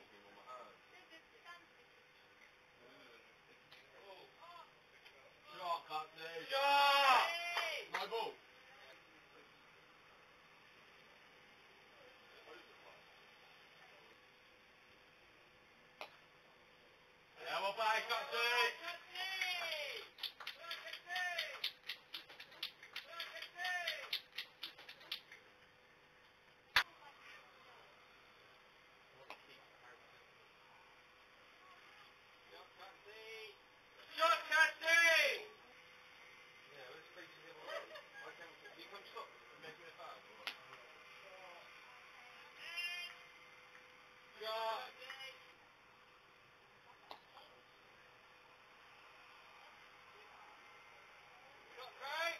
Shot, can't see. Shot! My ball. Yeah, well, back, can't see. Shot, Cassie! Yeah, let's speak to him. I can. You come stop making a foul. Shot. Shot, Craig.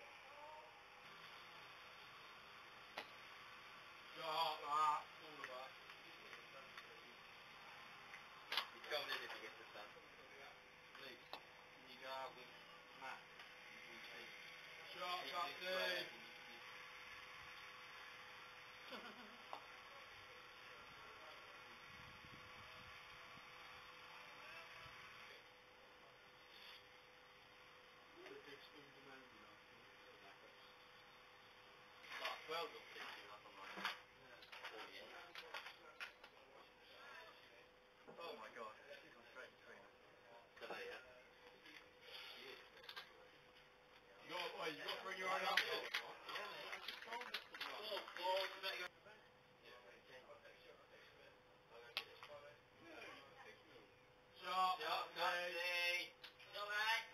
Shot, that. All of that. He's going in if he gets the sun. Please, can you go out with Matt? Shot, Cassie. Well, they'll pick you up on like 48. Oh my god, she's gone straight between them. Today, yeah? You got to bring your own alcohol. Yeah, mate. Shot, Cassie. Shot, mate.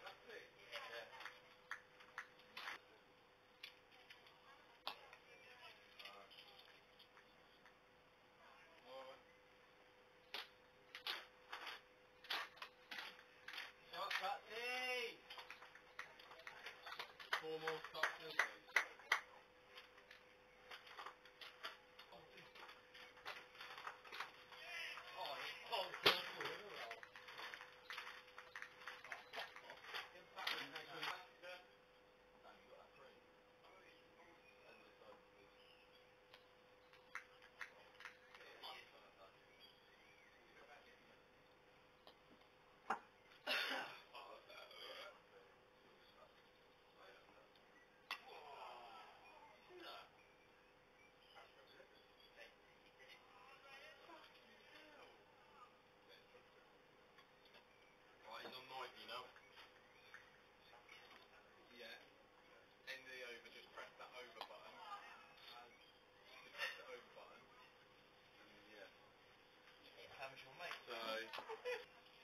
Shot, Cassie. 4 more stops. He's on 90, you know? Yeah. End of the over, just press that over button. Just press the over button. And yeah. How much will make? So...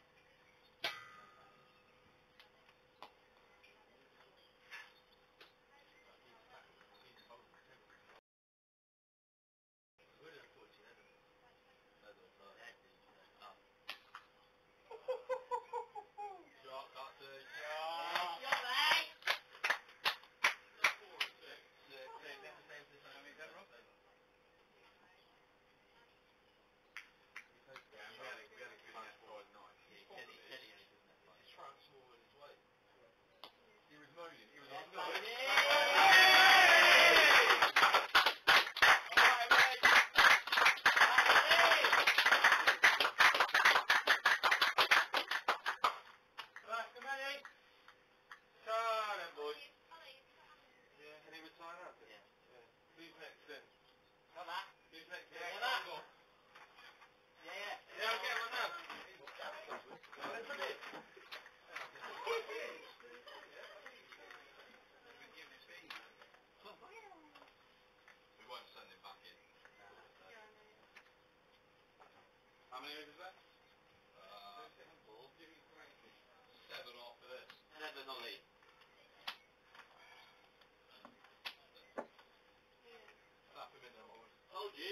Shot, Cassie. Shot! Shot, mate! 4 and 6. Yeah, is that Rob? Yeah, we had a good transport night. Teddy only doesn't have fun. He's trying small in his weight. He was moaning. He was like, can he retire now? Yeah. Who's next then? Got that. Who's next then? Yeah, that. Yeah, I'll get one now. We won't send him back in. How many overs left? 7 after this. 7 on each. Slap him in there, boys. Told you.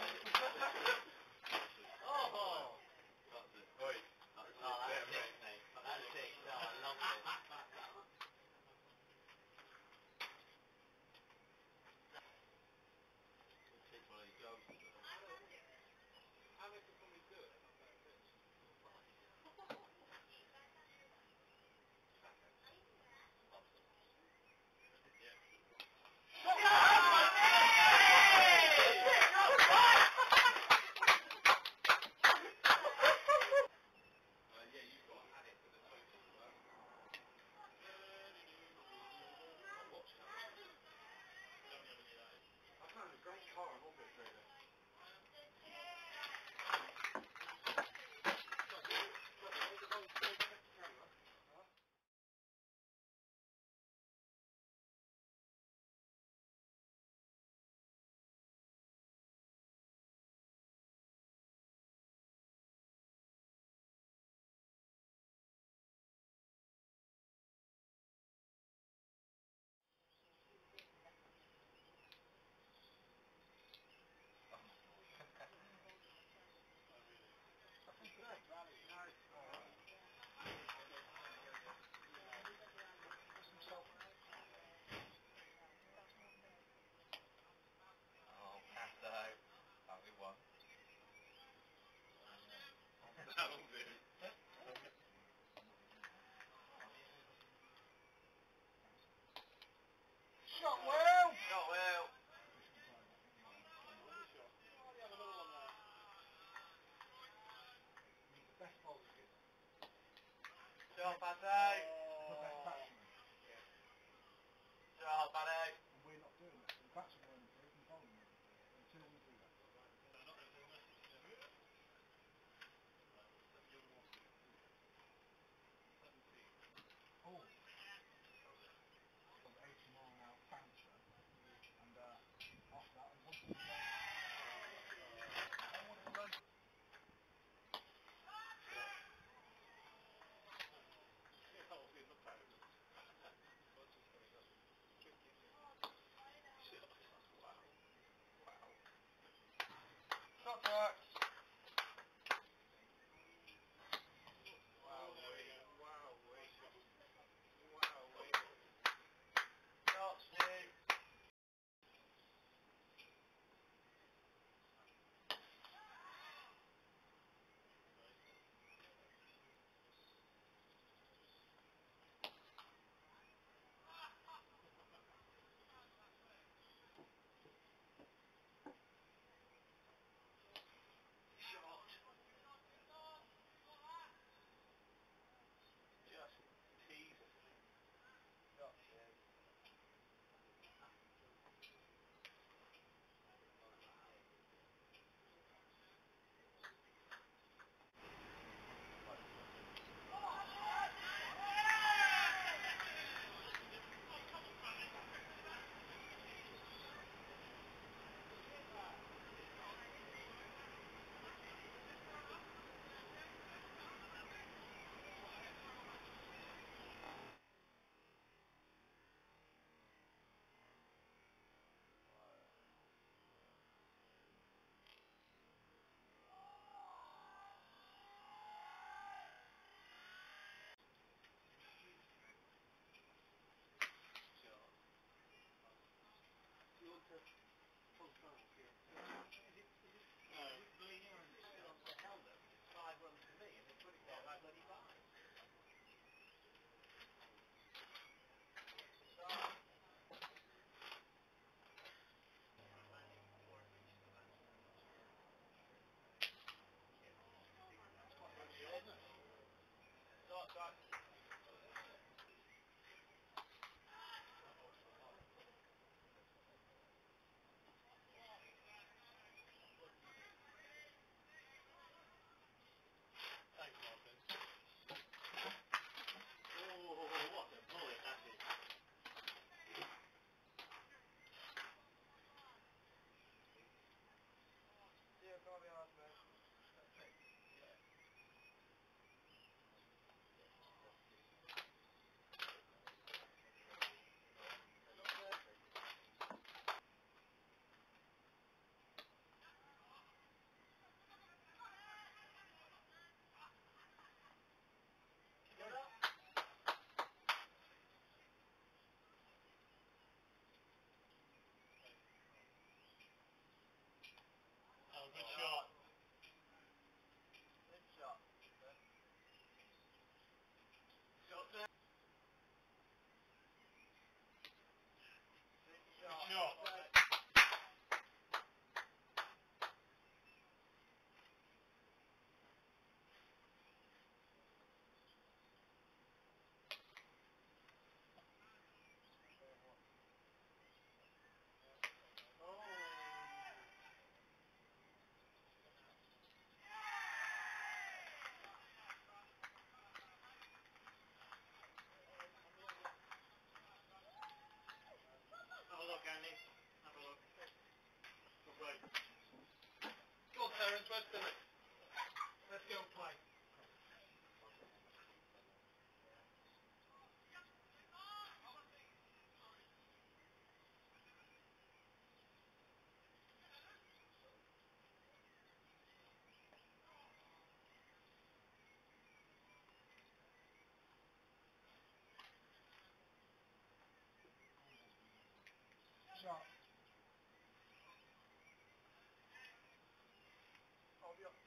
Oh! That's it. Oi. That's it.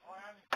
I am